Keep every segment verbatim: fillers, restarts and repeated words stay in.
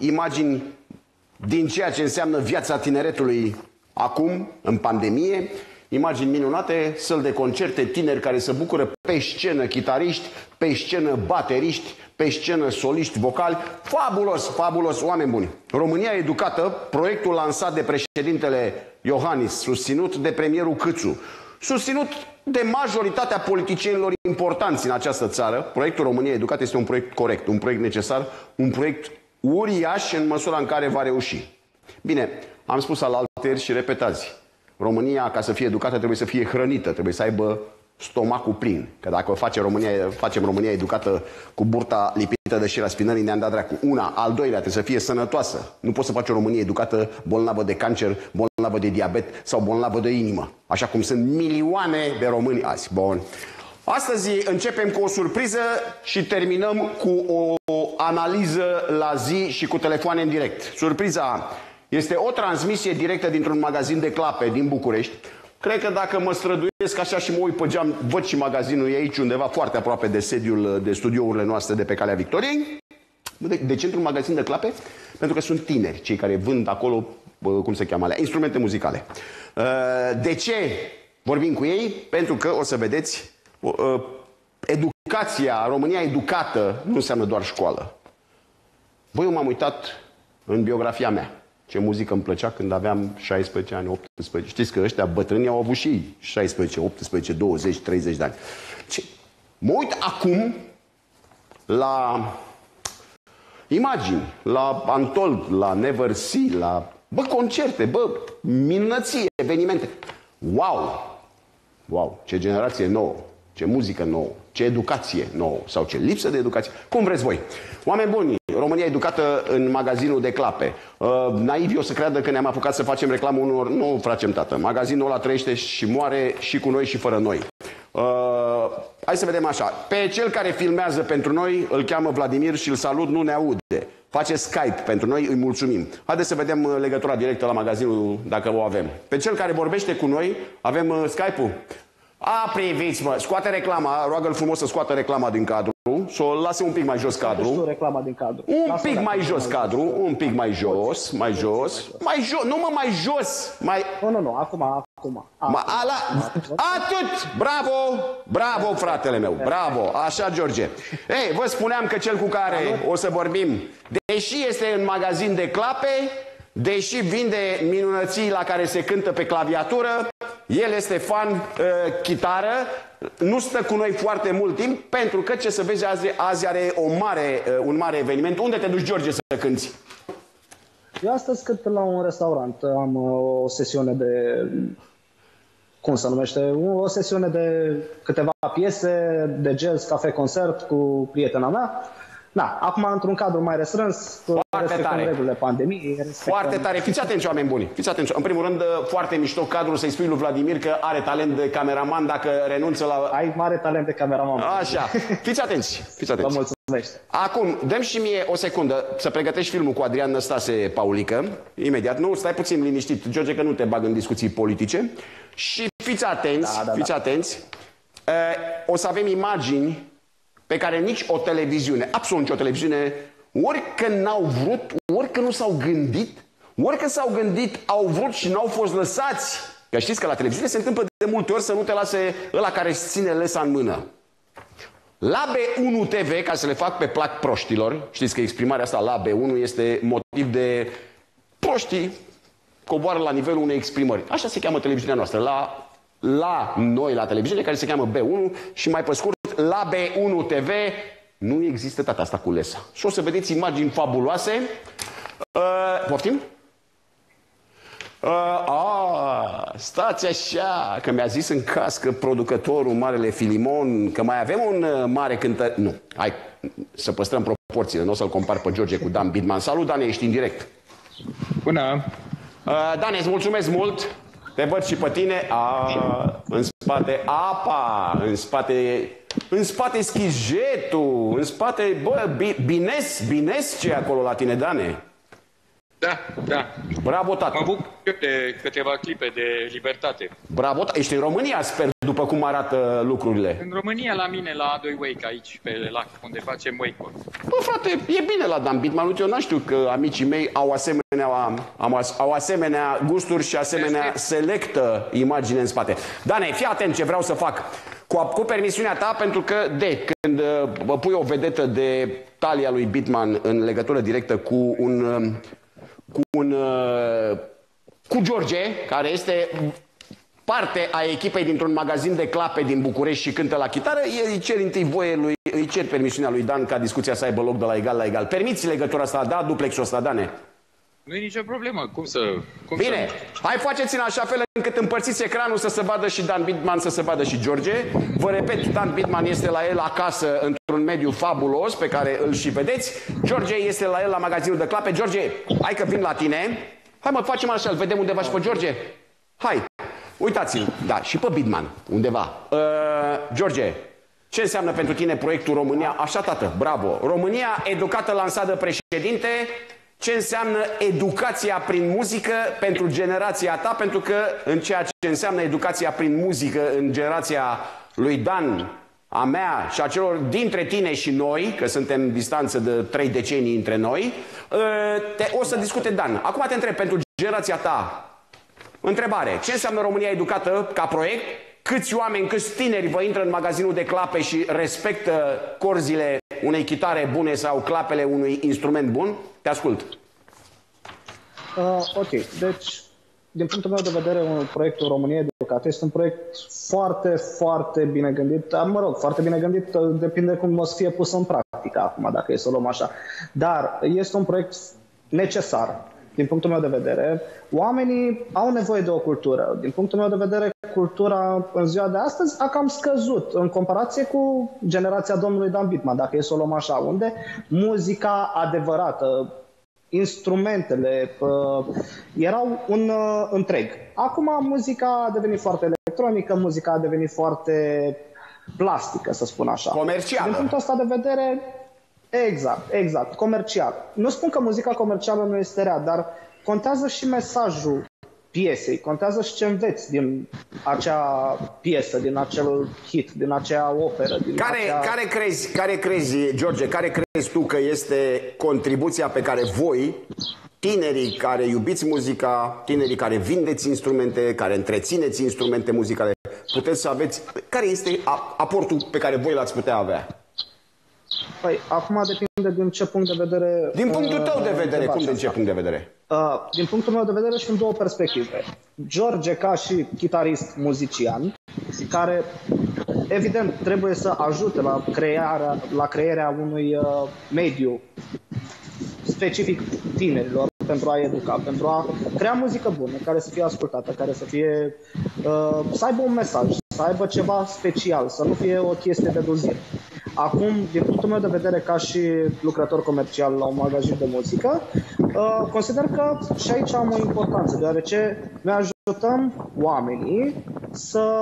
imagini din ceea ce înseamnă viața tineretului acum, în pandemie, imagini minunate, săli de concerte, tineri care se bucură pe scenă, chitariști, pe scenă, bateriști, pe scenă, soliști, vocali. Fabulos, fabulos, oameni buni. România Educată, proiectul lansat de președintele Iohannis, susținut de premierul Câțu, susținut de majoritatea politicienilor importanți în această țară. Proiectul România Educată este un proiect corect, un proiect necesar, un proiect uriaș în măsura în care va reuși. Bine, am spus alaltăieri și repetați. România, ca să fie educată, trebuie să fie hrănită, trebuie să aibă stomacul plin. Că dacă face România, facem România educată cu burta lipită de șira spinării, ne-am dat dracu. Una, al doilea, trebuie să fie sănătoasă. Nu poți să faci o Românie educată bolnavă de cancer, bolnavă de diabet sau bolnavă de inimă. Așa cum sunt milioane de români azi. Bun. Astăzi începem cu o surpriză și terminăm cu o analiză la zi și cu telefoane în direct. Surpriza este o transmisie directă dintr-un magazin de clape din București. Cred că dacă mă străduiesc așa și mă uit pe geam, văd și magazinul e aici undeva foarte aproape de sediul de studiourile noastre de pe Calea Victoriei. De, de ce într-un magazin de clape? Pentru că sunt tineri, cei care vând acolo, cum se cheamă alea, instrumente muzicale. De ce vorbim cu ei? Pentru că, o să vedeți, educația, România educată nu înseamnă doar școală. Băi, eu m-am uitat în biografia mea. Ce muzică îmi plăcea când aveam șaisprezece ani, optsprezece. Știți că ăștia bătrâni au avut și ei șaisprezece, optsprezece, douăzeci, treizeci de ani. Ce? Mă uit acum la imagini, la Antold, la Never See, la bă, concerte, bă, minunăție, evenimente. Wow! Wow! Ce generație nouă! Ce muzică nouă, ce educație nouă sau ce lipsă de educație. Cum vreți voi. Oameni buni, România Educată în magazinul de clape. Uh, naiv eu să creadă că ne-am apucat să facem reclamă unor... Nu facem, tată. Magazinul ăla trăiește și moare și cu noi și fără noi. Uh, hai să vedem așa. Pe cel care filmează pentru noi îl cheamă Vladimir și îl salut, nu ne aude. Face Skype pentru noi, îi mulțumim. Haideți să vedem legătura directă la magazinul, dacă o avem. Pe cel care vorbește cu noi, avem uh, Skype-ul. A, priviți, mă, scoate reclama, roagă-l frumos să scoată reclama din cadru, să o lase un pic mai jos cadru. Reclama din cadru. Un pic mai jos cadru, un pic mai jos, mai jos, mai jos, nu mă, mai jos, mai... Nu, nu, nu, acum, acum. Ala, atât, bravo, bravo, fratele meu, bravo, așa, George. Ei, vă spuneam că cel cu care o să vorbim, deși este în magazin de clape, deși vinde minunății la care se cântă pe claviatură, el este fan uh, chitară, nu stă cu noi foarte mult timp, pentru că, ce să vezi, azi, azi are o mare, uh, un mare eveniment. Unde te duci, George, să cânti? Eu astăzi cânt la un restaurant. Am uh, o sesiune de... Cum se numește? O sesiune de câteva piese, de jazz, cafe-concert cu prietena mea. Da, acum într-un cadru mai restrâns, respectăm regulile pandemiei. Foarte tare. Fiți atenți, oameni buni. Fiți atenți. În primul rând, foarte mișto cadrul, să-i spui lui Vladimir că are talent de cameraman dacă renunță la... Ai mare talent de cameraman. Așa. Fiți atenți. Fiți atenți. Vă mulțumesc. Acum, dăm și mie o secundă să pregătești filmul cu Adrian Năstase Paulică. Imediat. Nu, stai puțin liniștit, George, că nu te bag în discuții politice. Și fiți atenți. Da, da, fiți da. atenți. O să avem imagini pe care nici o televiziune, absolut nici o televiziune, orică n-au vrut, orică nu s-au gândit, orică s-au gândit, au vrut și n-au fost lăsați. Că știți că la televiziune se întâmplă de multe ori să nu te lase ăla care își ține lesa în mână. La B unu T V, ca să le fac pe plac proștilor, știți că exprimarea asta la B unu este motiv de proștii coboară la nivelul unei exprimări. Așa se cheamă televiziunea noastră, la, la noi la televiziune, care se cheamă B unu și mai pe scurt, la B unu T V nu există tata asta cu lesa. Și o să vedeți imagini fabuloase. Uh, poftim? Uh, a, stați așa, că mi-a zis în cască producătorul, marele Filimon, că mai avem un uh, mare cântăr... Nu, hai să păstrăm proporțiile, nu o să-l compar pe George cu Dan Bidman. Salut, Dane, ești în direct. Bună! Uh, Dane, îți mulțumesc mult. Te văd și pe tine. A, în spate apa, în spate... În spate schijetul, în spate... Bă, bines, bines ce e acolo la tine, Dane? Da, da. Bravo, tată. Mă bucur de câteva clipe de libertate. Bravo, tată. Ești în România, sper, după cum arată lucrurile. În România, la mine, la A doi Wake, aici, pe lac, unde facem wakeboard. Bă, frate, e bine la Dan Bitman. Eu nu știu că amicii mei au asemenea, au asemenea gusturi și asemenea selectă imagine în spate. Dane, fii atent ce vreau să fac. Cu, cu permisiunea ta, pentru că de când uh, pui o vedetă de talia lui Bitman în legătură directă cu un... Uh, cu un... Uh, cu George, care este parte a echipei dintr-un magazin de clape din București și cântă la chitară, îi cer întâi voie lui, îi cer permisiunea lui Dan ca discuția să aibă loc de la egal la egal. Permiți legătura asta, da, duplexul ăsta, Dane? Nu e nicio problemă, cum să... Cum Bine, să... hai faceți în așa fel încât împărțiți ecranul să se vadă și Dan Bitman, să se vadă și George. Vă repet, Dan Bitman este la el acasă într-un mediu fabulos pe care îl și vedeți. George este la el la magazinul de clape. George, hai că vin la tine. Hai mă, facem așa, îl vedem undeva și pe George. Hai, uitați-l, da, și pe Bitman, undeva. Uh, George, ce înseamnă pentru tine proiectul România? Așa, tată, bravo. România educată, lansată președinte. Ce înseamnă educația prin muzică pentru generația ta? Pentru că în ceea ce înseamnă educația prin muzică în generația lui Dan, a mea și a celor dintre tine și noi, că suntem distanță de trei decenii între noi, te, o să discute Dan. Acum te întreb, pentru generația ta, întrebare, ce înseamnă România educată ca proiect? Câți oameni, câți tineri vă intră în magazinul de clape și respectă corzile unei chitare bune sau clapele unui instrument bun? Te ascult. Uh, ok, deci, din punctul meu de vedere, un proiectul România Educată este un proiect foarte, foarte bine gândit. Mă rog, foarte bine gândit, depinde cum o să fie pus în practică acum, dacă e să o luăm așa. Dar este un proiect necesar. Din punctul meu de vedere, oamenii au nevoie de o cultură. Din punctul meu de vedere, cultura în ziua de astăzi a cam scăzut în comparație cu generația domnului Dan Bitman, dacă e să o luăm așa, unde muzica adevărată, instrumentele uh, erau un uh, întreg. Acum muzica a devenit foarte electronică, muzica a devenit foarte plastică, să spun așa. Comercială. Din punctul ăsta de vedere, exact, exact, comercial. Nu spun că muzica comercială nu este rea, dar contează și mesajul piesei, contează și ce înveți din acea piesă, din acel hit, din acea operă. Din care, acea... care, crezi, care crezi, George, care crezi tu că este contribuția pe care voi, tinerii care iubiți muzica, tinerii care vindeți instrumente, care întrețineți instrumente muzicale, puteți să aveți, care este aportul pe care voi l-ați putea avea? Păi, acum depinde din ce punct de vedere... Din punctul tău de vedere, cum din asta. ce punct de vedere? Uh, din punctul meu de vedere sunt două perspective. George ca și chitarist muzician, care evident trebuie să ajute la crearea, la crearea unui uh, mediu specific tinerilor pentru a educa, pentru a crea muzică bună, care să fie ascultată, care să fie uh, să aibă un mesaj, să aibă ceva special, să nu fie o chestie de dozire. Acum, din punctul meu de vedere, ca și lucrător comercial la un magazin de muzică, uh, consider că și aici am o importanță, deoarece noi ajutăm oamenii să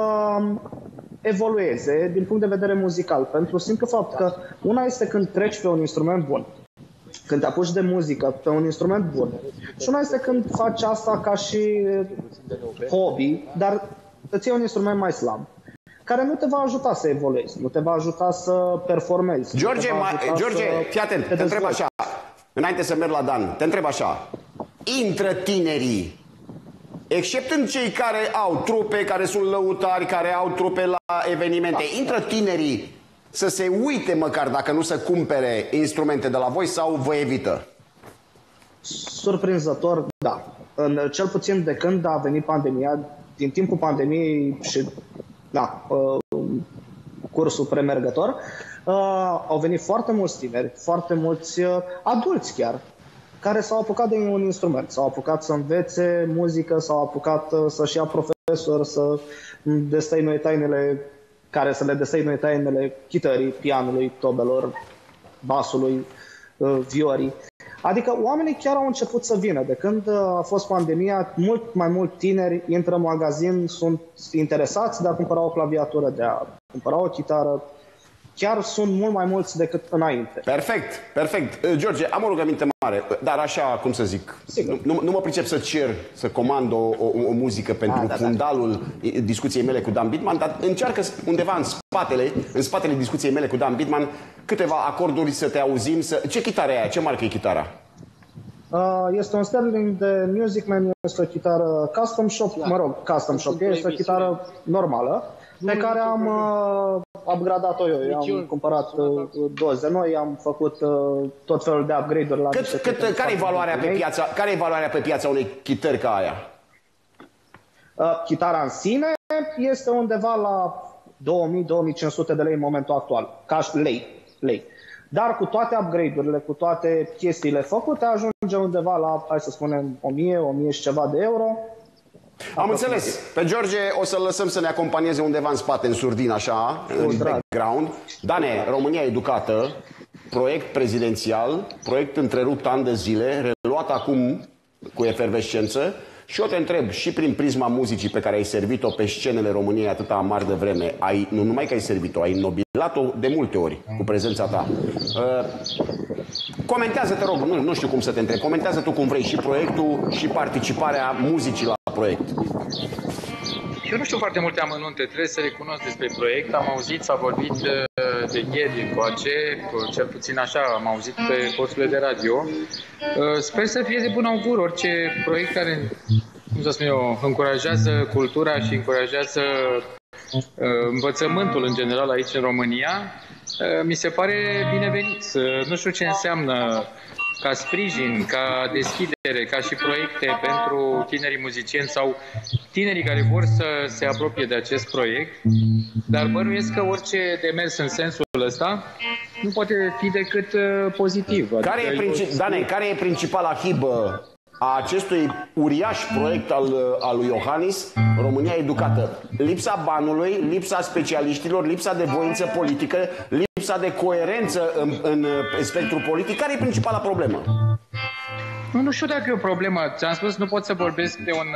evolueze din punct de vedere muzical, pentru simplu fapt că una este când treci pe un instrument bun, când te apuci de muzică pe un instrument bun, și una este când faci asta ca și hobby, dar îți iei un instrument mai slab, care nu te va ajuta să evoluezi, nu te va ajuta să performezi. George, George, fii atent, te, te întreb așa, înainte să merg la Dan, te întreb așa, intră tinerii, exceptând cei care au trupe, care sunt lăutari, care au trupe la evenimente, intră tinerii să se uite măcar dacă nu să cumpere instrumente de la voi sau vă evită? Surprinzător, da. În, cel puțin de când a venit pandemia, din timpul pandemiei și da, cursul premergător, au venit foarte mulți tineri, foarte mulți adulți chiar, care s-au apucat de un instrument, s-au apucat să învețe muzică, s-au apucat să-și ia profesor, să destăinuie tainele, care să le destăinuie tainele chitării, pianului, tobelor, basului, viorii. Adică oamenii chiar au început să vină. De când a fost pandemia, mult mai mult tineri intră în magazin, sunt interesați de a cumpăra o claviatură, de a cumpăra o chitară chiar sunt mult mai mulți decât înainte. Perfect, perfect. George, am o rugăminte mare, dar așa, cum să zic, nu, nu mă pricep să cer, să comand o, o, o muzică pentru A, da, fundalul da. discuției mele cu Dan Bitman, dar încearcă undeva în spatele, în spatele discuției mele cu Dan Bitman, câteva acorduri să te auzim. Să... Ce chitară e aia? Ce marcă e chitara? Este un Sterling de Music Man, este o chitară custom shop, mă rog, custom shop, este o chitară normală, pe care am uh, upgradat-o eu. Eu am cumpărat uh, doze noi, am făcut uh, tot felul de upgrade-uri la cât, cât, care e valoarea pe piața, care e valoarea pe piața unei chitări ca aia? Uh, chitara în sine este undeva la două mii - două mii cinci sute de lei în momentul actual, ca lei, lei. Dar cu toate upgrade-urile, cu toate chestiile făcute, ajunge undeva la, hai să spunem, o mie, o mie și ceva de euro. Am înțeles. Pe George o să-l lăsăm să ne acompanieze undeva în spate, în surdin, așa, în background. Dane, România Educată, proiect prezidențial, proiect întrerupt ani de zile, reluat acum cu efervescență. Și eu te întreb, și prin prisma muzicii pe care ai servit-o pe scenele României atâta mari de vreme, ai, nu numai că ai servit-o, ai nobilat-o de multe ori cu prezența ta. Uh, comentează, te rog, nu, nu știu cum să te întreb, comentează tu cum vrei și proiectul și participarea muzicii la proiect. Eu nu știu foarte multe amănunte, trebuie să recunosc despre proiect. Am auzit, s-a vorbit de, de ieri încoace, cel puțin așa am auzit pe posturile de radio. Sper să fie de bun augur orice proiect care, cum să spun eu, încurajează cultura și încurajează învățământul în general aici în România. Mi se pare binevenit. Nu știu ce înseamnă ca sprijin, ca deschidere, ca și proiecte pentru tinerii muzicieni sau tinerii care vor să se apropie de acest proiect, dar bănuiesc că orice demers în sensul ăsta nu poate fi decât pozitiv. Care e, princip... Dane, care e principala hibă a acestui uriaș proiect al, al lui Iohannis, România Educată? Lipsa banului, lipsa specialiștilor, lipsa de voință politică, lipsa de coerență în, în spectrul politic. Care e principala problemă? Nu, nu știu dacă e o problemă. Ți-am spus, nu pot să vorbesc de un,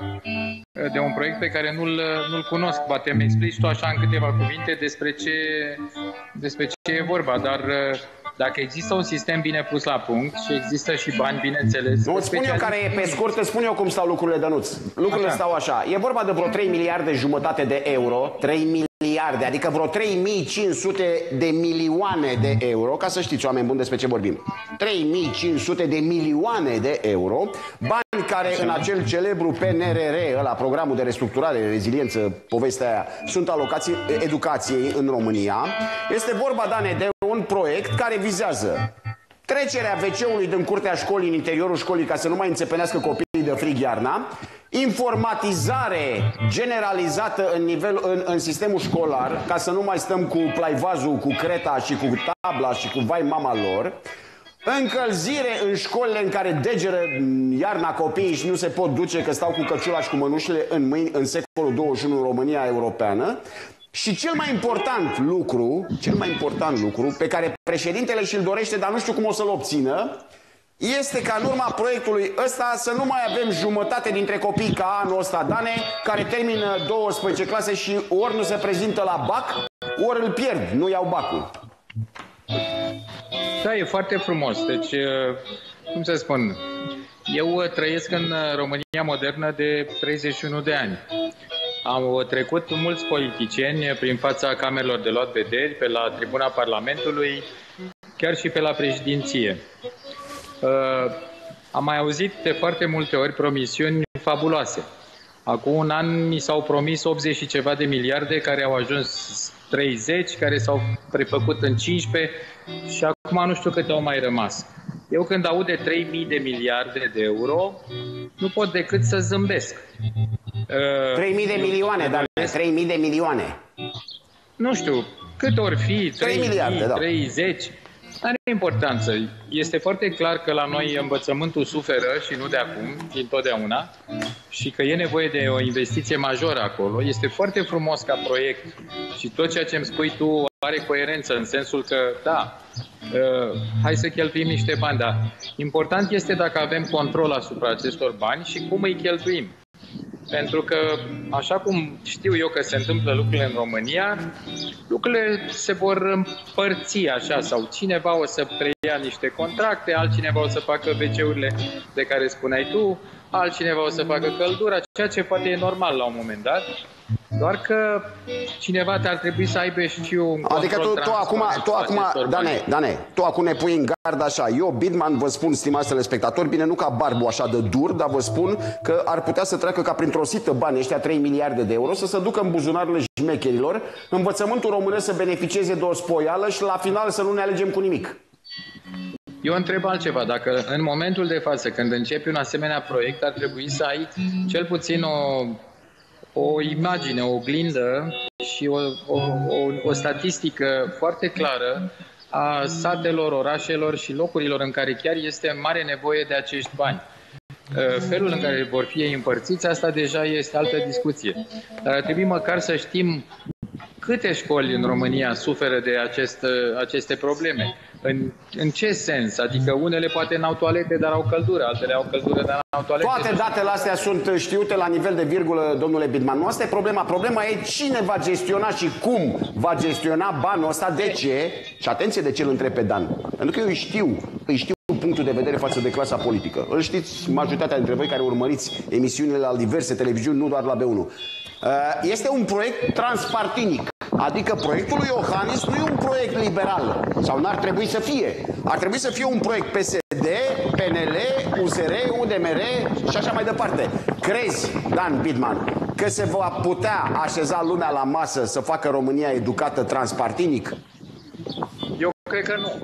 de un proiect pe care nu-l nu-l cunosc. Poate îmi explici tu așa în câteva cuvinte despre ce, despre ce e vorba, dar dacă există un sistem bine pus la punct și există și bani, bineînțeles... Nu, îți spun eu care e pe scurt, îți spun eu cum stau lucrurile, Dănuț. Lucrurile așa stau așa. E vorba de vreo trei miliarde jumătate de euro, trei miliarde, adică vreo trei mii cinci sute de milioane de euro, ca să știți, oameni buni, despre ce vorbim. trei mii cinci sute de milioane de euro, bani care în acel celebru P N R R, ăla, programul de restructurare, reziliență, povestea aia, sunt alocați educației în România. Este vorba, Dane, de un proiect care vizează trecerea ve ce-ului din curtea școlii în interiorul școlii ca să nu mai înțepenească copiii de frig iarna, informatizare generalizată în, nivel, în, în sistemul școlar, ca să nu mai stăm cu plaivazul, cu creta și cu tabla și cu vai mama lor, încălzire în școlile în care degeră iarna copiii și nu se pot duce că stau cu căciula și cu mănușile în mâini în secolul douăzeci și unu în România europeană. Și cel mai important lucru, cel mai important lucru pe care președintele și-l dorește, dar nu știu cum o să-l obțină, este ca în urma proiectului ăsta să nu mai avem jumătate dintre copii ca anul ăsta, Dane, care termină douăsprezece clase și ori nu se prezintă la bac, ori îl pierd, nu iau bacul. Da, e foarte frumos. Deci, cum să spun, eu trăiesc în România modernă de treizeci și unu de ani. Au trecut mulți politicieni prin fața camerelor de luat vederi, pe la tribuna Parlamentului, chiar și pe la președinție. Am mai auzit de foarte multe ori promisiuni fabuloase. Acum un an mi s-au promis optzeci și ceva de miliarde, care au ajuns treizeci, care s-au prefăcut în cincisprezece și acum nu știu câte au mai rămas. Eu când aud de trei mii de miliarde de euro, nu pot decât să zâmbesc. trei mii de milioane, dar trei mii de milioane. Nu știu, cât or fi, trei miliarde, treizeci, are importanță. Este foarte clar că la noi învățământul suferă și nu de acum, din totdeauna, și că e nevoie de o investiție majoră acolo. Este foarte frumos ca proiect și tot ceea ce îmi spui tu are coerență în sensul că, da, uh, hai să cheltuim niște bani, dar important este dacă avem control asupra acestor bani și cum îi cheltuim. Pentru că, așa cum știu eu că se întâmplă lucrurile în România, lucrurile se vor împărți așa, sau cineva o să preia niște contracte, altcineva o să facă ve ce-urile de care spuneai tu, altcineva o să facă căldura, ceea ce poate e normal la un moment dat. Doar că cineva ar trebui să aibă și un control. Adică tu, tu acum, tu acum Dane, Dane, tu acum ne pui în gard așa. Eu, Bidman, vă spun, stimați telespectatori, bine, nu ca Barbu așa de dur, dar vă spun că ar putea să treacă ca printr-o sită bani ăștia trei miliarde de euro, să se ducă în buzunarele șmecherilor, învățământul românesc să beneficieze de o spoială și la final să nu ne alegem cu nimic. Eu întreb altceva. Dacă în momentul de față, când începi un asemenea proiect, ar trebui să ai cel puțin o... o imagine, o oglindă și o, o, o, o statistică foarte clară a satelor, orașelor și locurilor în care chiar este mare nevoie de acești bani. Felul în care vor fi ei împărțiți, asta deja este altă discuție. Dar ar trebui măcar să știm câte școli în România suferă de acest, aceste probleme. În, în ce sens? Adică unele poate n-au toalete, dar au căldură, altele au căldură, dar n-au toalete. Toate datele astea sunt știute la nivel de virgulă, domnule Bidman. Nu asta e problema. Problema e cine va gestiona și cum va gestiona banul ăsta, de ce? Și atenție de ce îl întreb pe Dan. Pentru că eu îi știu, îi știu punctul de vedere față de clasa politică. Îl știți majoritatea dintre voi care urmăriți emisiunile la diverse televiziuni, nu doar la B unu. Este un proiect transpartinic. Adică proiectul lui Iohannis nu e un proiect liberal. Sau n-ar trebui să fie. Ar trebui să fie un proiect P S D, P N L, U S R, U D M R și așa mai departe. Crezi, Dan Bidman, că se va putea așeza lumea la masă să facă România educată transpartinic? Eu cred că nu.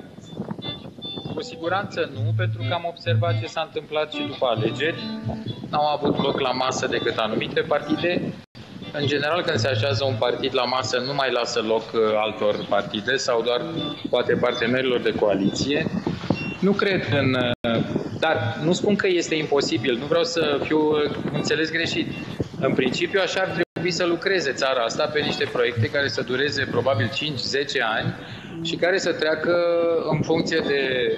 Cu siguranță nu, pentru că am observat ce s-a întâmplat și după alegeri. N-au avut loc la masă decât anumite partide. În general, când se așează un partid la masă, nu mai lasă loc altor partide sau doar poate partenerilor de coaliție. Nu cred în... Dar nu spun că este imposibil, nu vreau să fiu înțeles greșit. În principiu, așa ar trebui să lucreze țara asta pe niște proiecte care să dureze probabil cinci zece ani și care să treacă în funcție de,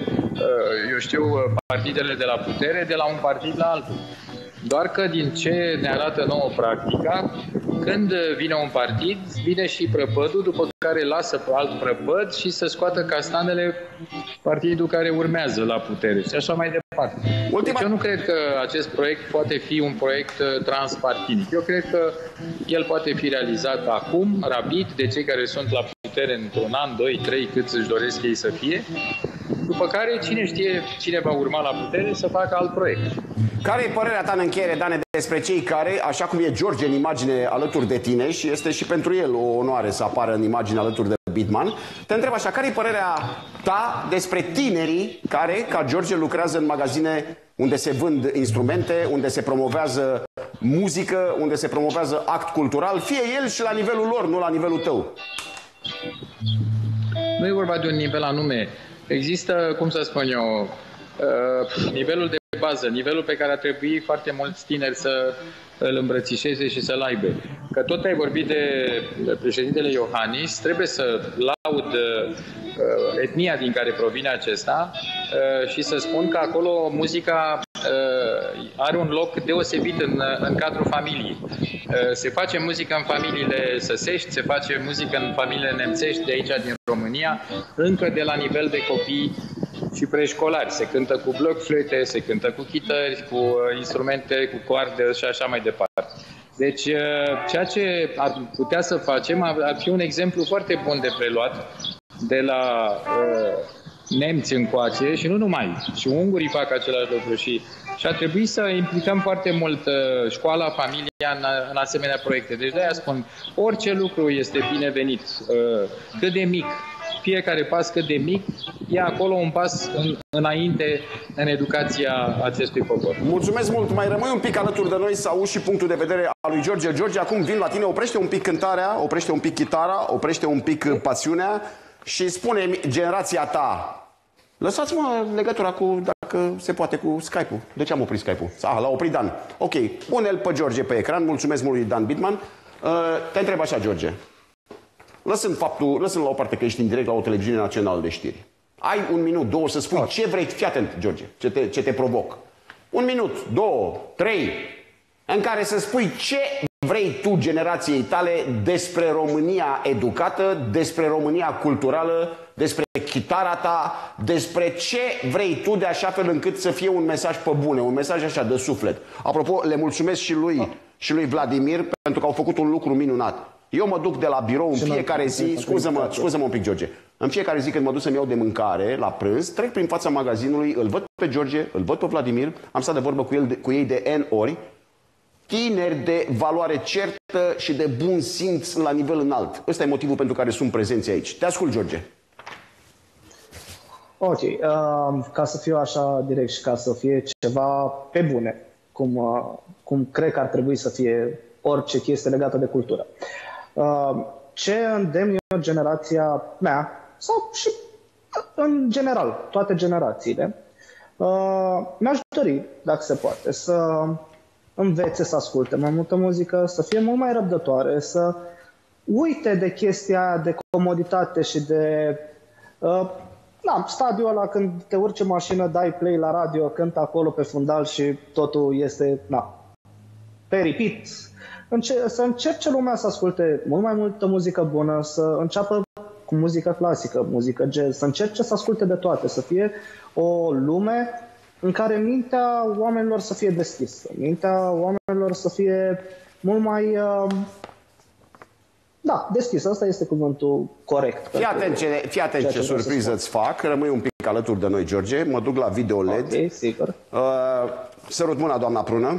eu știu, partidele de la putere, de la un partid la altul. Doar că din ce ne arată nouă practica, când vine un partid, vine și prăpădul, după care lasă pe alt prăpăd și să scoată castanele partidul care urmează la putere și așa mai departe. Ultima... Deci eu nu cred că acest proiect poate fi un proiect transpartinic. Eu cred că el poate fi realizat acum, rapid, de cei care sunt la putere într-un an, doi, trei, cât își doresc ei să fie, după care cine știe cine va urma la putere să facă alt proiect. Care e părerea ta în încheiere, Dane, despre cei care, așa cum e George în imagine alături de tine și este și pentru el o onoare să apară în imagine alături de Bidman, te întreb așa, care e părerea ta despre tinerii care, ca George, lucrează în magazine unde se vând instrumente, unde se promovează muzică, unde se promovează act cultural, fie el și la nivelul lor, nu la nivelul tău? Nu e vorba de un nivel anume. Există, cum să spun eu, nivelul de bază, nivelul pe care ar trebui foarte mulți tineri să îl îmbrățișeze și să-l aibă. Că tot ai vorbit de președintele Iohannis, trebuie să laud etnia din care provine acesta și să spun că acolo muzica are un loc deosebit în, în cadrul familiei. Se face muzică în familiile săsești, se face muzică în familiile nemțești de aici din România, încă de la nivel de copii și preșcolari. Se cântă cu bloc-flöte, se cântă cu chitări, cu instrumente, cu coarde și așa mai departe. Deci, ceea ce ar putea să facem ar fi un exemplu foarte bun de preluat de la uh, nemți încoace și nu numai. Și ungurii fac același lucru și, și ar trebui să implicăm foarte mult uh, școala, familia în, în asemenea proiecte. Deci de-aia spun, orice lucru este binevenit, uh, cât de mic. Fiecare pas cât de mic e acolo un pas în, înainte în educația acestui popor. Mulțumesc mult! Mai rămâi un pic alături de noi să auzi și punctul de vedere al lui George. George, acum vin la tine, oprește un pic cântarea, oprește un pic chitara, oprește un pic pasiunea și spune-mi generația ta. Lăsați-mă legătura cu, dacă se poate, cu Skype-ul. De ce am oprit Skype-ul? Ah, l-a oprit Dan. Ok, pune-l pe George pe ecran. Mulțumesc mult lui Dan Bidman. Uh, te întreb așa, George. Lăsând faptul, lăsând la o parte că ești în direct la o televiziune națională de știri. Ai un minut, două să spui ce vrei. Fii atent, George, ce te, ce te provoc. Un minut, două, trei. în care să spui ce vrei tu generației tale despre România educată, despre România culturală, despre chitara ta, despre ce vrei tu de așa fel încât să fie un mesaj pe bune, un mesaj așa de suflet. Apropo, le mulțumesc și lui, și lui Vladimir pentru că au făcut un lucru minunat. Eu mă duc de la birou în fiecare zi, scuză-mă, scuză-mă un pic, George, în fiecare zi când mă duc să-mi iau de mâncare la prânz, trec prin fața magazinului, îl văd pe George, îl văd pe Vladimir, am stat de vorbă cu, el, cu ei de N ori, tineri de valoare certă și de bun simț la nivel înalt. Ăsta e motivul pentru care sunt prezenți aici. Te ascult, George. Ok, uh, ca să fiu așa direct și ca să fie ceva pe bune, cum, uh, cum cred că ar trebui să fie orice chestie legată de cultură. Uh, ce îndemn eu generația mea, sau și în general, toate generațiile, uh, mi-aș dori, dacă se poate, să învețe să asculte mai multă muzică, să fie mult mai răbdătoare, să uite de chestia de comoditate și de uh, na, stadiul ăla când te urci în mașină, dai play la radio, cântă acolo pe fundal și totul este na, pe repeat. Înce să încerce lumea să asculte mult mai multă muzică bună, să înceapă cu muzică clasică, muzică jazz, să încerce să asculte de toate, să fie o lume în care mintea oamenilor să fie deschisă, mintea oamenilor să fie mult mai, uh, da, deschisă. Asta este cuvântul corect. Fii atent ce, fii atent ce surpriză îți fac, rămâi un pic alături de noi, George, mă duc la video L E D. Ok, sigur. Uh, sărut mâna, doamna Prună.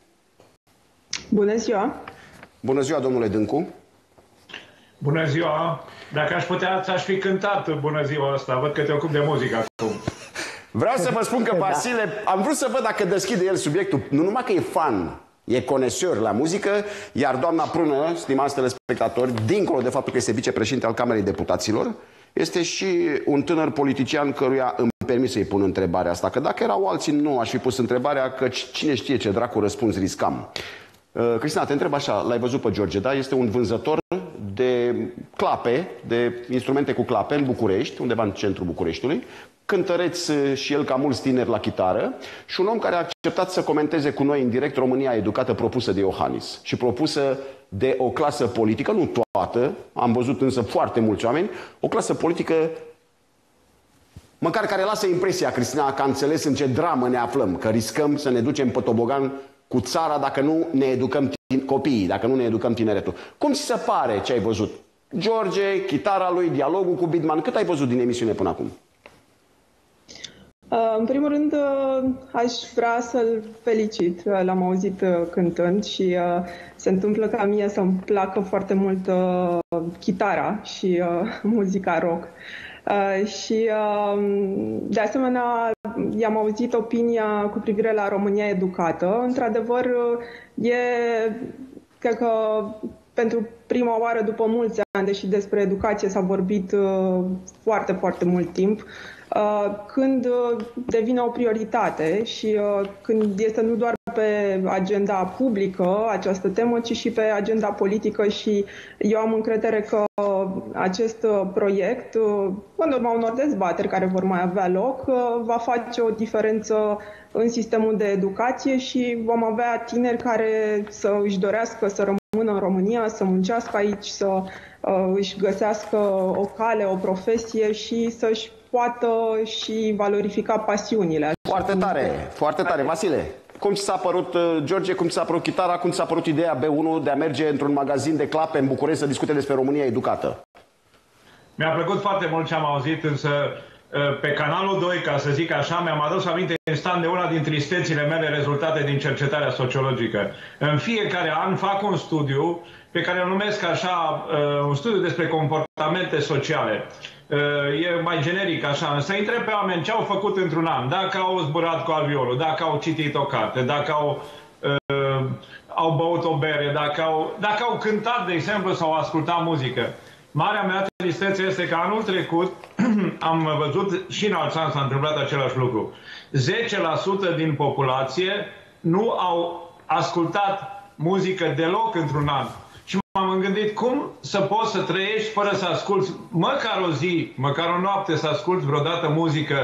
Bună ziua! Bună ziua, domnule Dâncu. Bună ziua! Dacă aș putea, ți-aș fi cântat bună ziua asta. Văd că te ocupi de muzică acum. Vreau să vă spun că Vasile, am vrut să văd dacă deschide el subiectul. Nu numai că e fan, e conesor la muzică, iar doamna Prună, stimați telespectatori, dincolo de faptul că este vicepreședinte al Camerei Deputaților, este și un tânăr politician căruia îmi permis să-i pun întrebarea asta. Că dacă erau alții, nu aș fi pus întrebarea, că cine știe ce dracu răspuns riscam. Uh, Cristina, te întreb așa, l-ai văzut pe George, da? Este un vânzător de clape, de instrumente cu clape în București, undeva în centrul Bucureștiului, cântăreț și el ca mulți tineri la chitară și un om care a acceptat să comenteze cu noi în direct România educată propusă de Iohannis și propusă de o clasă politică, nu toată, am văzut însă foarte mulți oameni, o clasă politică măcar care lasă impresia, Cristina, că a înțeles în ce dramă ne aflăm, că riscăm să ne ducem pe tobogan cu țara dacă nu ne educăm copiii, dacă nu ne educăm tineretul. Cum ți se pare ce ai văzut? George, chitara lui, dialogul cu Bidman, cât ai văzut din emisiune până acum? În primul rând, aș vrea să-l felicit. L-am auzit cântând și se întâmplă ca mie să-mi placă foarte mult chitara și muzica rock. Și, de asemenea, i-am auzit opinia cu privire la România educată. Într-adevăr, e, cred că, pentru prima oară după mulți ani, deși despre educație s-a vorbit foarte, foarte mult timp, când devine o prioritate și când este nu doar pe agenda publică această temă, ci și pe agenda politică și eu am încredere că acest proiect, în urma unor dezbateri care vor mai avea loc, va face o diferență în sistemul de educație și vom avea tineri care să își dorească să rămână în România, să muncească aici, să își găsească o cale, o profesie și să-și poată și valorifica pasiunile. Foarte tare, foarte tare. Vasile, cum ți s-a părut, George, cum ți s-a părut chitara, cum ți s-a părut ideea B unu de a merge într-un magazin de clape în București să discute despre România educată? Mi-a plăcut foarte mult ce am auzit, însă pe canalul doi, ca să zic așa, mi-am adus aminte instant de una din tristețile mele rezultate din cercetarea sociologică. În fiecare an fac un studiu pe care îl numesc așa, un studiu despre comportamente sociale. E mai generic așa, însă întreb pe oameni ce au făcut într-un an, dacă au zburat cu avionul, dacă au citit o carte, dacă au, uh, au băut o bere, dacă au, dacă au cântat, de exemplu, sau ascultat muzică. Marea mea tristețe este că anul trecut am văzut și în alți ani s-a întâmplat același lucru. zece la sută din populație nu au ascultat muzică deloc într-un an. Și m-am gândit cum să poți să trăiești fără să asculți măcar o zi, măcar o noapte să asculți vreodată muzică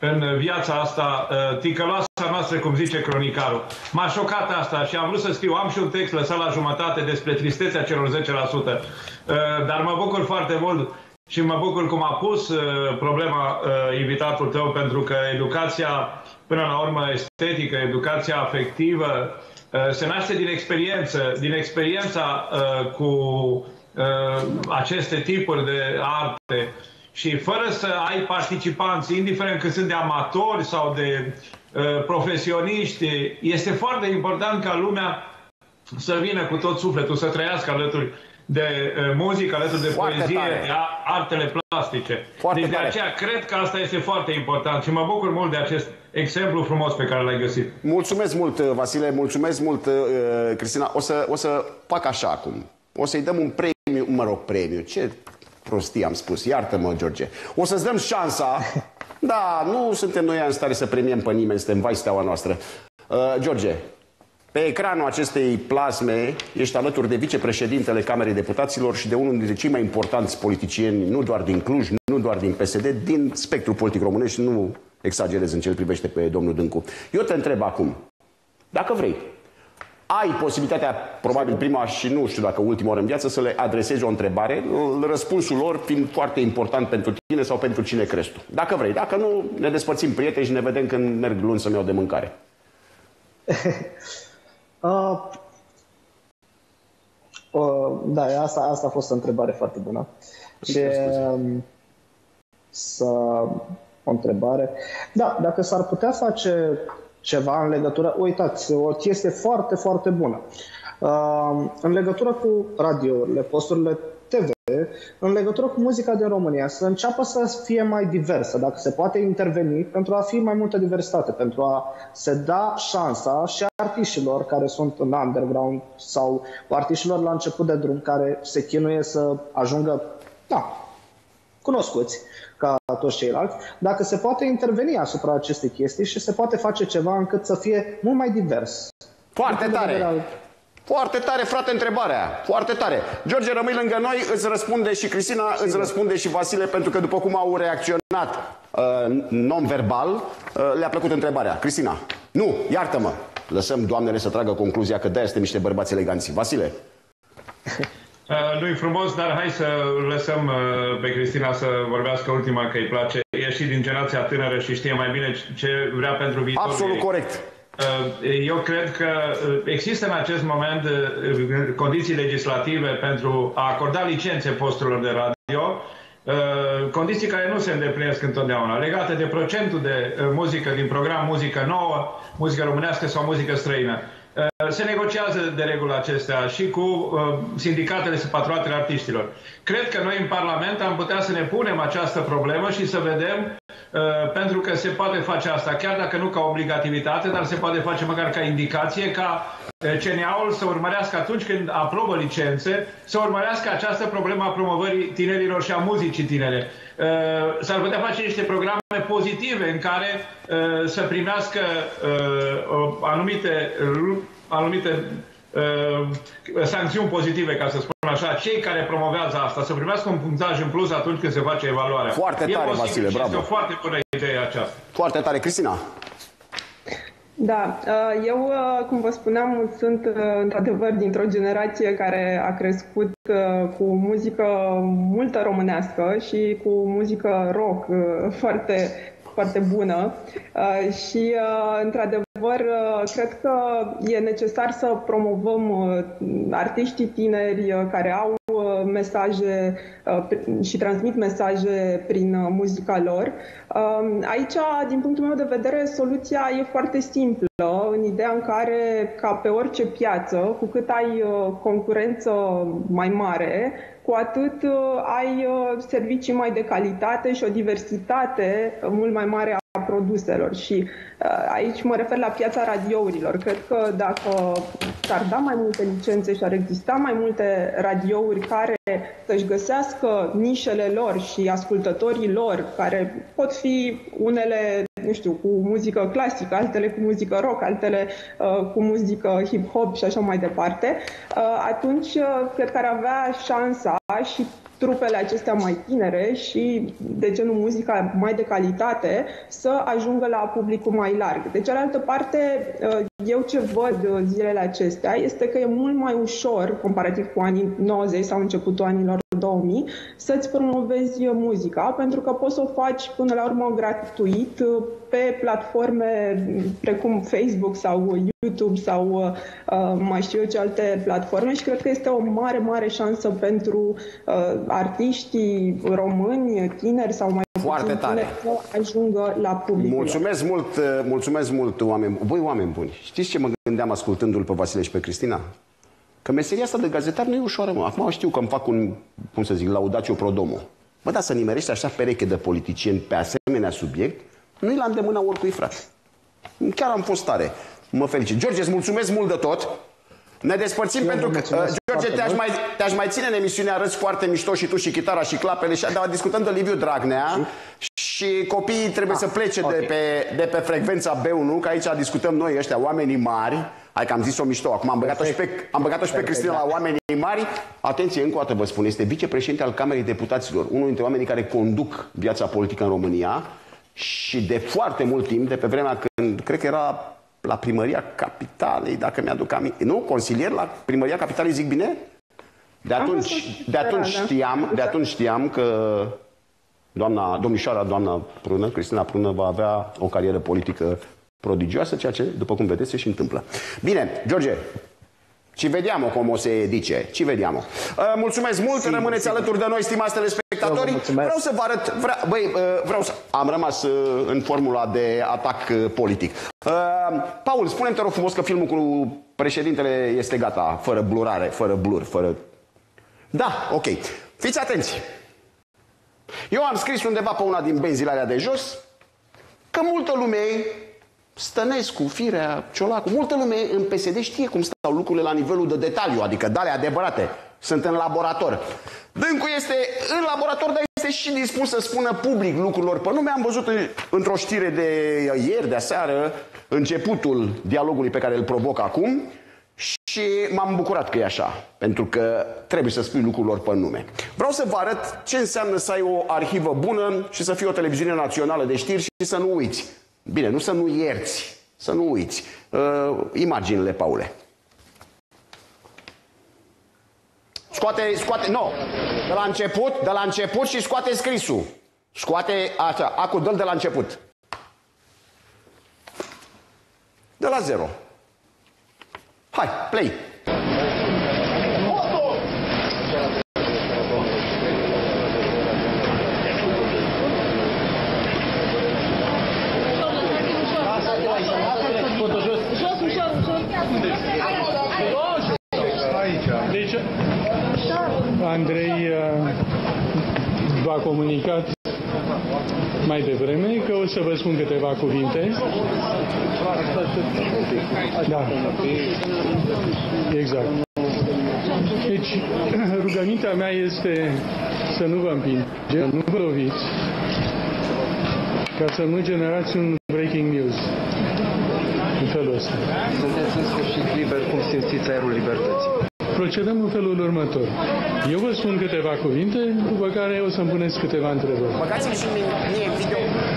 în viața asta ticăloasa noastră, cum zice cronicarul. M-a șocat asta și am vrut să scriu, am și un text lăsat la jumătate despre tristețea celor zece la sută. Dar mă bucur foarte mult și mă bucur cum a pus problema invitatul tău, pentru că educația, până la urmă, estetică, educația afectivă, se naște din experiență, din experiența cu aceste tipuri de arte. Și fără să ai participanți, indiferent că sunt de amatori sau de uh, profesioniști, este foarte important ca lumea să vină cu tot sufletul, să trăiască alături de uh, muzică, alături de foarte poezie, tare. De artele plastice. Foarte deci tare. De aceea cred că asta este foarte important și mă bucur mult de acest exemplu frumos pe care l-ai găsit. Mulțumesc mult, Vasile, mulțumesc mult, uh, Cristina. O să, o să fac așa acum. O să-i dăm un premiu, mă rog, premiu, ce... prostii am spus, iartă-mă, George. O să-ți dăm șansa. Da, nu suntem noi în stare să premiem pe nimeni, suntem vai steaua noastră. uh, George, pe ecranul acestei plasme ești alături de vicepreședintele Camerei Deputaților și de unul dintre cei mai importanți politicieni, nu doar din Cluj, nu doar din P S D, din spectrul politic românesc, și nu exagerez în ce îl privește pe domnul Dâncu. Eu te întreb acum, dacă vrei, ai posibilitatea, probabil prima și nu știu dacă ultima oară în viață, să le adresezi o întrebare, răspunsul lor fiind foarte important pentru tine sau pentru cine crezi tu. Dacă vrei. Dacă nu, ne despărțim prieteni și ne vedem când merg luni să-mi iau de mâncare. uh, uh, da, asta, asta a fost o întrebare foarte bună. Și uh, să... o întrebare. Da, dacă s-ar putea face ceva în legătură, uitați, o chestie foarte, foarte bună. Uh, în legătură cu radiourile, posturile T V, în legătură cu muzica din România, să înceapă să fie mai diversă, dacă se poate interveni, pentru a fi mai multă diversitate, pentru a se da șansa și artiștilor care sunt în underground sau artiștilor la început de drum, care se chinuie să ajungă, da, cunoscuți ca toți ceilalți, dacă se poate interveni asupra acestei chestii și se poate face ceva încât să fie mult mai divers. Foarte tare! Al... Foarte tare, frate, întrebarea. Foarte tare. George, rămâi lângă noi, îți răspunde și Cristina, Sigur. îți răspunde și Vasile, pentru că după cum au reacționat uh, non-verbal, uh, le-a plăcut întrebarea. Cristina, nu, iartă-mă. Lăsăm doamnele să tragă concluzia că de-aia suntem niște bărbați eleganți. Vasile? Uh, nu-i frumos, dar hai să lăsăm uh, pe Cristina să vorbească ultima, că îi place. E și din generația tânără și știe mai bine ce vrea pentru viitor. Absolut ei. corect. Uh, eu cred că există în acest moment uh, condiții legislative pentru a acorda licențe posturilor de radio, uh, condiții care nu se îndeplinesc întotdeauna, legate de procentul de uh, muzică din program, muzică nouă, muzică românească sau muzică străină. Se negociază de regulă acestea și cu uh, sindicatele și patronatele artiștilor. Cred că noi în Parlament am putea să ne punem această problemă și să vedem, uh, pentru că se poate face asta, chiar dacă nu ca obligativitate, dar se poate face măcar ca indicație, ca C N A-ul să urmărească atunci când aprobă licențe, să urmărească această problemă a promovării tinerilor și a muzicii tinere. Uh, S-ar putea face niște programe pozitive în care uh, să primească uh, anumite, uh, anumite uh, sancțiuni pozitive, ca să spun așa, cei care promovează asta, să primească un punctaj în plus atunci când se face evaluarea. Foarte tare, posibil, Vasile, bravo. Este o foarte bună idee aceasta. Foarte tare. Cristina? Da, eu, cum vă spuneam, sunt într-adevăr dintr-o generație care a crescut cu muzică multă românească și cu muzică rock foarte, foarte bună și, într-adevăr, cred că e necesar să promovăm artiștii tineri care au mesaje și transmit mesaje prin muzica lor. Aici, din punctul meu de vedere, soluția e foarte simplă, în ideea în care, ca pe orice piață, cu cât ai concurență mai mare, cu atât ai servicii mai de calitate și o diversitate mult mai mare a produselor. Și aici mă refer la piața radiourilor. Cred că dacă s-ar da mai multe licențe și ar exista mai multe radiouri care să-și găsească nișele lor și ascultătorii lor, care pot fi unele, nu știu, cu muzică clasică, altele cu muzică rock, altele uh, cu muzică hip-hop și așa mai departe, uh, atunci uh, cred că ar avea șansa și trupele acestea mai tinere și, de genul muzica mai de calitate, să ajungă la publicul mai larg. De cealaltă parte, eu ce văd zilele acestea este că e mult mai ușor, comparativ cu anii nouăzeci sau începutul anilor două mii, să-ți promovezi muzica, pentru că poți să o faci până la urmă gratuit pe platforme precum Facebook sau YouTube sau uh, mai știu eu ce alte platforme și cred că este o mare, mare șansă pentru uh, artiștii români, tineri sau mai Foarte tare. Să ajungă la public. Mulțumesc mult, mulțumesc mult, oameni, voi oameni buni. Știți ce mă gândeam ascultându-l pe Vasile și pe Cristina? Că meseria asta de gazetar nu e ușoară, mă. Acum știu că îmi fac un, cum să zic, laudatio pro domo. Bă, dar să nimerești așa pereche de politicieni pe asemenea subiect, nu-i la îndemâna oricui, frate. Chiar am fost tare. Mă felicit. George, îți mulțumesc mult de tot. Ne despărțim. Eu pentru că, uh, George, te-aș mai, te mai ține în emisiunea Râs foarte mișto și tu și chitara și clapele, și, dar discutăm de Liviu Dragnea și copiii trebuie ah, să plece okay. de, pe, de pe frecvența B unu, că aici discutăm noi ăștia, oamenii mari. Hai că am zis-o mișto. Acum am băgat-o și pe, am băgat-o și pe Cristina la oamenii mari. Atenție, încă o dată vă spun, este vicepreședinte al Camerei Deputaților, unul dintre oamenii care conduc viața politică în România și de foarte mult timp, de pe vremea când, cred că era la Primăria Capitalei, dacă mi-aduc aminte. Nu? Consilier la Primăria Capitalei, zic bine? De atunci, de atunci, știam, de atunci știam că doamna, domnișoara, doamna Prună, Cristina Prună, va avea o carieră politică prodigioasă, ceea ce, după cum vedeți, se și întâmplă. Bine, George, ci vediamo cum o se dice, ci vediamo. Uh, mulțumesc mult, sigur, rămâneți sigur. alături de noi, stimați telespectatori. Vreau să vă arăt, vre, băi, uh, vreau să... Am rămas uh, în formula de atac uh, politic. Uh, Paul, spune-mi, te rog frumos, că filmul cu președintele este gata, fără blurare, fără blur, fără... Da, ok. Fiți atenți. Eu am scris undeva pe una din benzile alea de jos că multă lume... Stănescu, Firea, Ciolacu, multă lume în P S D știe cum stau lucrurile la nivelul de detaliu, adică de alea adevărate, sunt în laborator. Dâncu este în laborator, dar este și dispus să spună public lucrurilor pe nume. Am văzut într-o știre de ieri, de aseară, începutul dialogului pe care îl provoc acum și m-am bucurat că e așa, pentru că trebuie să spui lucrurilor pe nume. Vreau să vă arăt ce înseamnă să ai o arhivă bună și să fii o televiziune națională de știri și să nu uiți. Bine, nu să nu ierți, să nu uiți. Uh, imaginile, Paule. Scoate, scoate, nu, no. de la început, de la început și scoate scrisul. Scoate, așa, acu, dă-l de la început. De la zero. Hai, play. Deci, Andrei v-a comunicat mai devreme că o să vă spun câteva cuvinte. Da. Exact. Deci, rugămintea mea este să nu vă împinge, nu vă loviți, ca să nu generați un breaking news. În felul ăsta. Sunteți în sfârșit liber, cum simțiți aerul libertății? Procedăm în felul următor. Eu vă spun câteva cuvinte, după care o să-mi puneți câteva întrebări. Băgați-mi și mie video.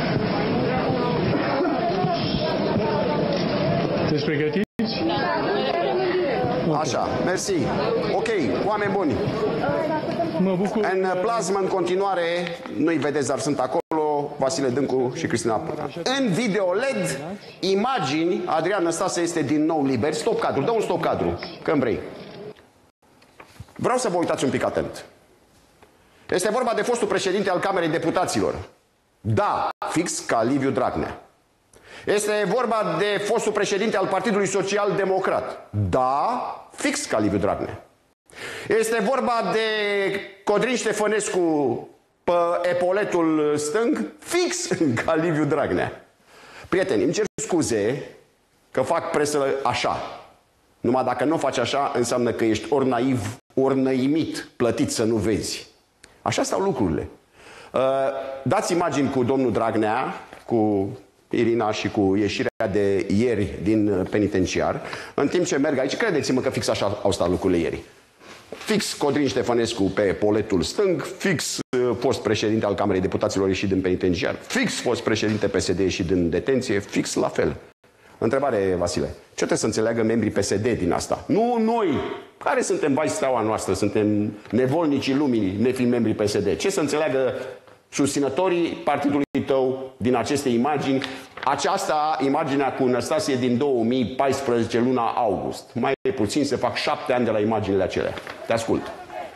Sunteți pregătiți? Okay. Așa, mersi. Ok, oameni buni. Mă bucur. În plasmă, în continuare, nu-i vedeți, dar sunt acolo, Vasile Dâncu și Cristina Prună. În video L E D, imagini, Adrian Năstase este din nou liber. Stop cadru, dă un stop cadru, când vrei. Vreau să vă uitați un pic atent. Este vorba de fostul președinte al Camerei Deputaților. Da, fix ca Liviu Dragnea. Este vorba de fostul președinte al Partidului Social Democrat. Da, fix ca Liviu Dragnea. Este vorba de Codrin Ștefănescu pe epoletul stâng, fix ca Liviu Dragnea. Prieteni, îmi cer scuze că fac presă așa. Numai dacă nu faci așa, înseamnă că ești ori naiv, ori năimit, plătit să nu vezi. Așa stau lucrurile. Uh, dați imagini cu domnul Dragnea, cu Irina și cu ieșirea de ieri din penitenciar, în timp ce merg aici, credeți-mă că fix așa au stat lucrurile ieri. Fix Codrin Ștefănescu pe poletul stâng, fix fost președinte al Camerei Deputaților ieșit din penitenciar, fix fost președinte P S D ieșit din detenție, fix la fel. Întrebare, Vasile. Ce trebuie să înțeleagă membrii P S D din asta? Nu noi, care suntem vai steaua noastră, suntem nevolnicii lumii, nefiind membrii P S D. Ce să înțeleagă susținătorii partidului tău din aceste imagini? Aceasta, imaginea cu Năstase din două mii paisprezece, luna august. Mai puțin se fac șapte ani de la imaginile acelea. Te ascult.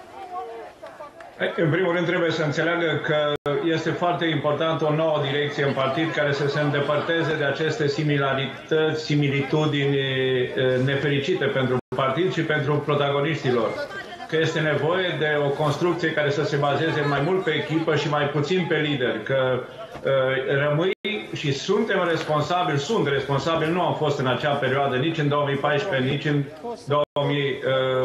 În primul rând trebuie să înțeleagă că este foarte important o nouă direcție în partid care să se îndepărteze de aceste similarități, similitudini nefericite pentru partid și pentru protagoniștilor. Că este nevoie de o construcție care să se bazeze mai mult pe echipă și mai puțin pe lideri. Că uh, rămâi și suntem responsabili, sunt responsabili, nu am fost în acea perioadă nici în două mii paisprezece, nici în două mii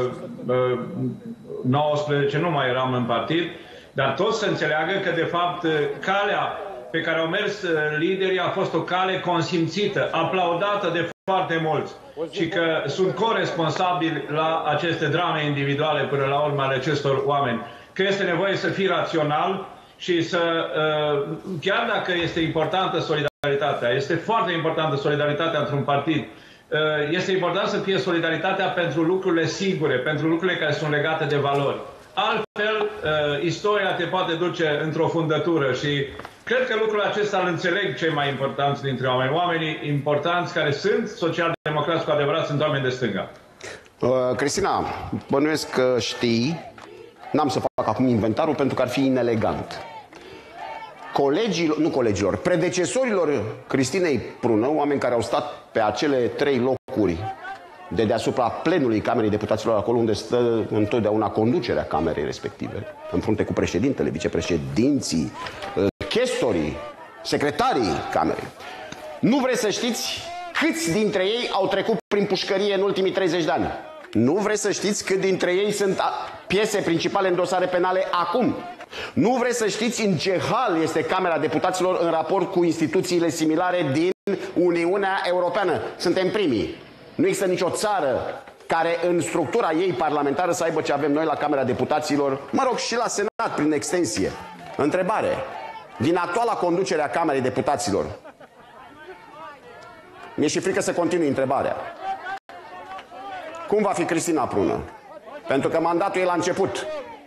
nouăsprezece, nu mai eram în partid, dar toți să înțeleagă că de fapt calea pe care au mers liderii a fost o cale consimțită, aplaudată de foarte mulți și că sunt coresponsabili la aceste drame individuale până la urmă ale acestor oameni. Că este nevoie să fii rațional și să, chiar dacă este importantă solidaritatea, este foarte importantă solidaritatea într-un partid, este important să fie solidaritatea pentru lucrurile sigure, pentru lucrurile care sunt legate de valori. Altfel, istoria te poate duce într-o fundătură și cred că lucrul acesta îl înțeleg cei mai importanți dintre oameni. Oamenii importanți care sunt social-democrați cu adevărat sunt oameni de stânga. Uh, Cristina, bănuiesc că știi, n-am să fac acum inventarul pentru că ar fi inelegant. Colegilor, nu colegilor, predecesorilor Cristinei Prună, oameni care au stat pe acele trei locuri de deasupra plenului Camerei Deputaților, acolo unde stă întotdeauna conducerea Camerei respective, în frunte cu președintele, vicepreședinții, chestorii, secretarii Camerei. Nu vreți să știți câți dintre ei au trecut prin pușcărie în ultimii treizeci de ani? Nu vreți să știți cât dintre ei sunt piese principale în dosare penale acum? Nu vreți să știți în ce hal este Camera Deputaților în raport cu instituțiile similare din Uniunea Europeană? Suntem primii. Nu există nicio țară care în structura ei parlamentară să aibă ce avem noi la Camera Deputaților, mă rog, și la Senat prin extensie. Întrebare. Din actuala conducere a Camerei Deputaților, mi-e și frică să continui întrebarea. Cum va fi Cristina Prună? Pentru că mandatul e la început.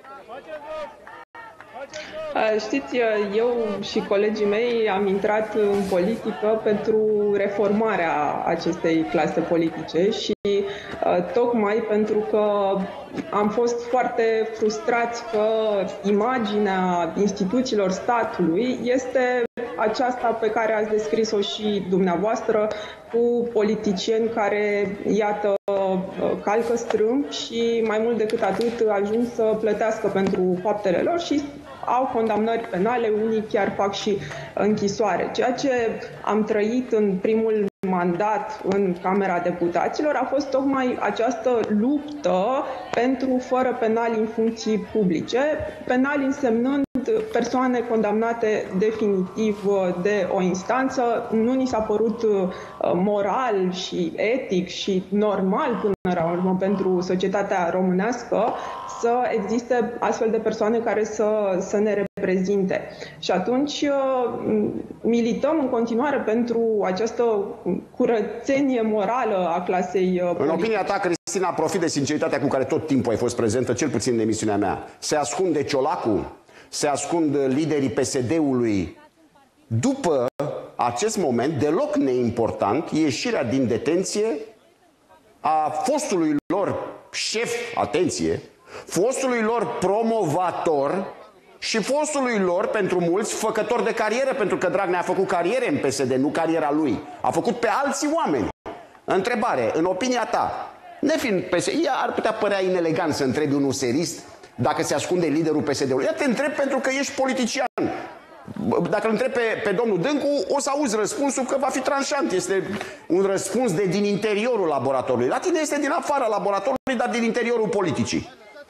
Știți, eu și colegii mei am intrat în politică pentru reformarea acestei clase politice și tocmai pentru că am fost foarte frustrați că imaginea instituțiilor statului este aceasta pe care ați descris-o și dumneavoastră, cu politicieni care, iată, calcă strâmb și mai mult decât atât ajung să plătească pentru faptele lor și au condamnări penale, unii chiar fac și închisoare. Ceea ce am trăit în primul mandat în Camera Deputaților a fost tocmai această luptă pentru fără penali în funcții publice, penali însemnând persoane condamnate definitiv de o instanță. Nu ni s-a părut moral și etic și normal până la urmă pentru societatea românească să existe astfel de persoane care să, să ne reprezinte. Și atunci milităm în continuare pentru această curățenie morală a clasei politice. În opinia ta, Cristina, profit de sinceritatea cu care tot timpul ai fost prezentă, cel puțin în emisiunea mea. Se ascunde Ciolacu? Se ascund liderii P S D-ului după acest moment deloc neimportant, ieșirea din detenție a fostului lor șef, atenție, fostului lor promovator și fostului lor, pentru mulți, făcător de carieră, pentru că Dragnea a făcut carieră în P S D, nu cariera lui. A făcut pe alții oameni. Întrebare, în opinia ta, nefiind P S D, ar putea părea inelegant să întrebi un userist dacă se ascunde liderul P S D-ului. Ia te întreb pentru că ești politician. Dacă îl întreb pe, pe domnul Dâncu, o să auzi răspunsul că va fi tranșant. Este un răspuns de din interiorul laboratorului. La tine este din afara laboratorului, dar din interiorul politicii.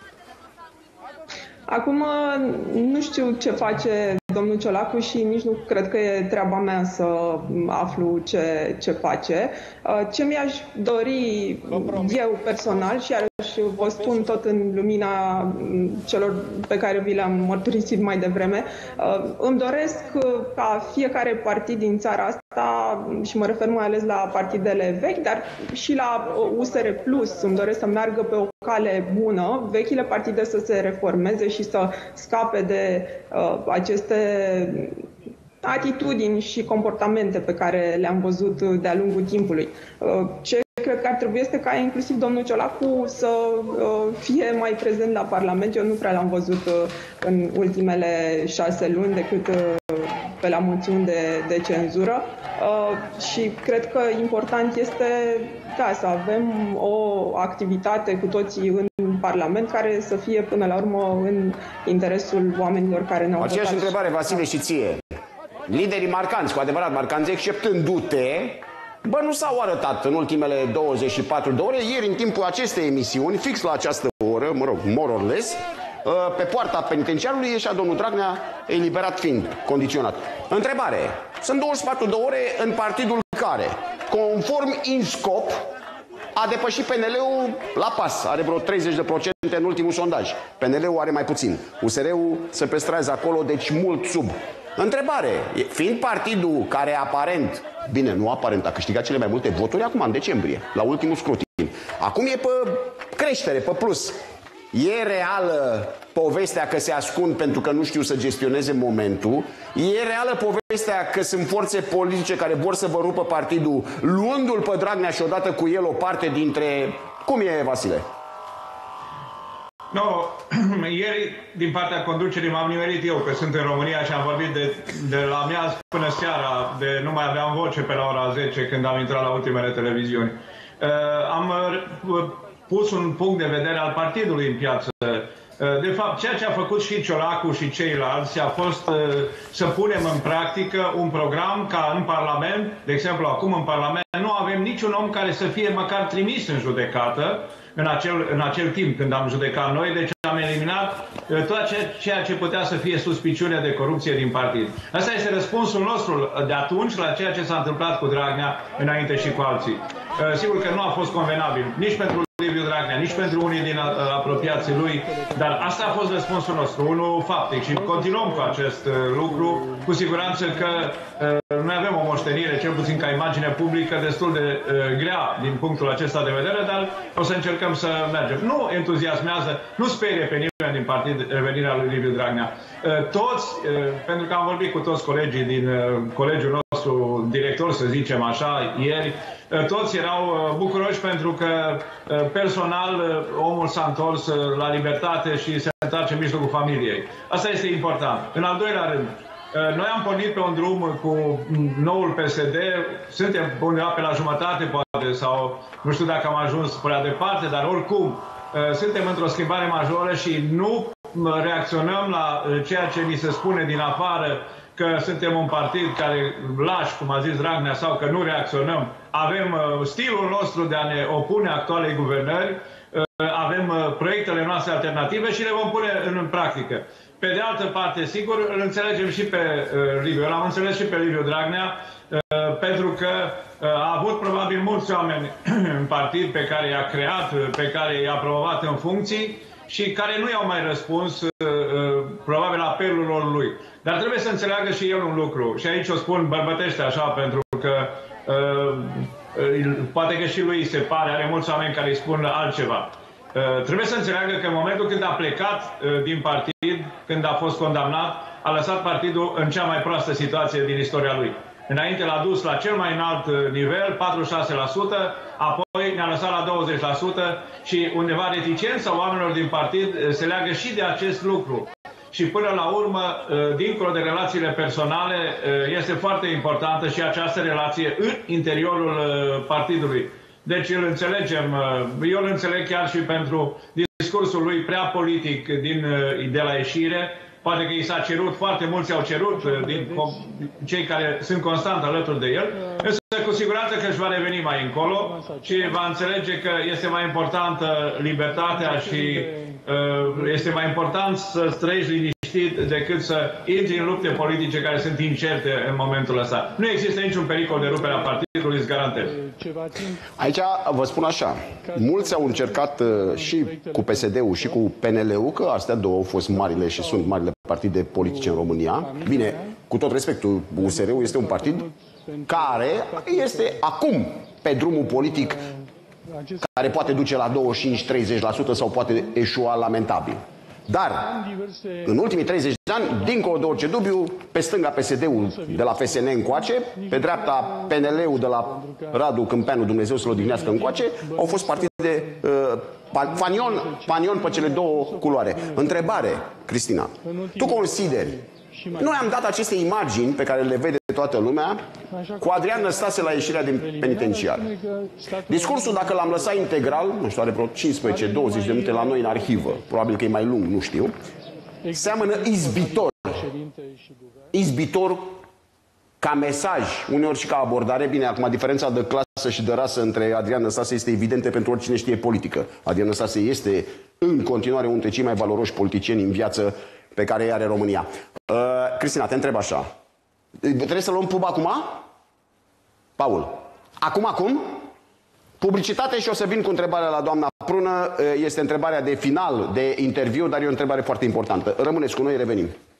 Acum nu știu ce face domnul Ciolacu și nici nu cred că e treaba mea să aflu ce, ce face. Ce mi-aș dori eu personal și ar și vă spun tot în lumina celor pe care vi le-am mărturisit mai devreme, îmi doresc ca fiecare partid din țara asta, și mă refer mai ales la partidele vechi, dar și la U S R Plus, îmi doresc să meargă pe o cale bună, vechile partide să se reformeze și să scape de uh, aceste atitudini și comportamente pe care le-am văzut de-a lungul timpului. Uh, ce cred că ar trebui este ca inclusiv domnul Ciolacu să uh, fie mai prezent la Parlament. Eu nu prea l-am văzut uh, în ultimele șase luni decât uh, pe la moțiuni de, de cenzură uh, și cred că important este da, să avem o activitate cu toții în Parlament care să fie până la urmă în interesul oamenilor care ne-au votat. Aceeași întrebare, Vasile, și ție. Liderii marcanți, cu adevărat marcanți, exceptându-te, bă, nu s-au arătat în ultimele douăzeci și patru de ore. Ieri, în timpul acestei emisiuni, fix la această oră, mă rog, more or less, pe poarta penitenciarului ieșea domnul Dragnea, eliberat fiind, condiționat. Întrebare. Sunt douăzeci și patru de ore în partidul care, conform INSCOP, a depășit P N L-ul la pas. Are vreo treizeci de procente în ultimul sondaj. P N L-ul are mai puțin. U S R-ul se păstrează acolo, deci mult sub. Întrebare. Fiind partidul care aparent, bine, nu aparent, a câștigat cele mai multe voturi acum, în decembrie, la ultimul scrutin. Acum e pe creștere, pe plus. E reală povestea că se ascund pentru că nu știu să gestioneze momentul? E reală povestea că sunt forțe politice care vor să vă rupă partidul, luându-l pe Dragnea și odată cu el o parte dintre... Cum e, Vasile? No, ieri, din partea conducerii, m-am nimerit eu, că sunt în România și am vorbit de, de la miaz până seara, de nu mai aveam voce pe la ora zece când am intrat la ultimele televiziuni. Uh, am uh, pus un punct de vedere al partidului în piață. De fapt, ceea ce a făcut și Ciolacu și ceilalți a fost să punem în practică un program ca în Parlament, de exemplu acum în Parlament, nu avem niciun om care să fie măcar trimis în judecată în acel, în acel timp când am judecat noi, deci am eliminat tot ceea ce putea să fie suspiciune de corupție din partid. Asta este răspunsul nostru de atunci la ceea ce s-a întâmplat cu Dragnea înainte și cu alții. Sigur că nu a fost convenabil nici pentru Liviu Dragnea, nici pentru unii din apropiații lui, dar asta a fost răspunsul nostru, unul faptic, și continuăm cu acest lucru. Cu siguranță că noi avem o moștenire, cel puțin ca imagine publică, destul de grea din punctul acesta de vedere, dar o să încercăm să mergem. Nu entuziasmează, nu sperie pe nimeni din partid revenirea lui Liviu Dragnea. Toți, pentru că am vorbit cu toți colegii din colegiul nostru director, să zicem așa, ieri, toți erau bucuroși pentru că personal omul s-a întors la libertate și se întoarce în mijlocul familiei. Asta este important. În al doilea rând, noi am pornit pe un drum cu noul P S D, suntem undeva pe la jumătate, poate, sau nu știu dacă am ajuns prea departe, dar oricum suntem într-o schimbare majoră și nu reacționăm la ceea ce ni se spune din afară, că suntem un partid care lași, cum a zis Dragnea, sau că nu reacționăm. Avem stilul nostru de a ne opune actualei guvernări, avem proiectele noastre alternative și le vom pune în practică. Pe de altă parte, sigur, îl înțelegem și pe Liviu, l-am înțeles și pe Liviu Dragnea, pentru că a avut probabil mulți oameni în partid pe care i-a creat, pe care i-a promovat în funcții și care nu i-au mai răspuns probabil apelurilor lui. Dar trebuie să înțeleagă și el un lucru, și aici o spun bărbătește așa, pentru că poate că și lui se pare, are mulți oameni care îi spun altceva. Trebuie să înțeleagă că în momentul când a plecat din partid, când a fost condamnat, a lăsat partidul în cea mai proastă situație din istoria lui. Înainte l-a dus la cel mai înalt nivel, patruzeci și șase la sută, apoi ne-a lăsat la douăzeci la sută și undeva reticența oamenilor din partid se leagă și de acest lucru. Și până la urmă, dincolo de relațiile personale, este foarte importantă și această relație în interiorul partidului. Deci îl înțelegem, eu îl înțeleg chiar și pentru discursul lui prea politic din, de la ieșire. Poate că i s-a cerut, foarte mulți au cerut, din cei care sunt constant alături de el, însă cu siguranță că își va reveni mai încolo și va înțelege că este mai importantă libertatea și uh, este mai important să trăiești liniștit liniștit decât să intri în lupte politice care sunt incerte în momentul ăsta. Nu există niciun pericol de rupere a partidului, îți garantez. Aici vă spun așa, mulți au încercat și cu P S D-ul și cu P N L-ul, că astea două au fost marile și sunt marile partide politice în România. Bine, cu tot respectul, U S R-ul este un partid care este acum pe drumul politic care poate duce la douăzeci și cinci - treizeci la sută sau poate eșua lamentabil. Dar, în ultimii treizeci de ani, dincolo de orice dubiu, pe stânga P S D-ul de la F S N încoace, pe dreapta P N L-ul de la Radu Câmpeanu, Dumnezeu să-l odihnească, încoace, au fost partide uh, fanion, fanion pe cele două culoare. Întrebare, Cristina, tu consideri, noi am dat aceste imagini pe care le vede toată lumea cu Adrian Năstase la ieșirea din penitenciar. Discursul, dacă l-am lăsat integral, nu știu, are vreo cincisprezece - douăzeci de minute la noi în arhivă, probabil că e mai lung, nu știu, seamănă izbitor. Izbitor ca mesaj, uneori și ca abordare. Bine, acum diferența de clasă și de rasă între Adrian Năstase este evidentă pentru oricine știe politică. Adrian Năstase este în continuare unul dintre cei mai valoroși politicieni în viață pe care îi are România. Uh, Cristina, te întreb așa. Trebuie să luăm pub acum? Paul. Acum, acum? Publicitate și o să vin cu întrebarea la doamna Prună. Este întrebarea de final, de interviu, dar e o întrebare foarte importantă. Rămâneți cu noi, revenim.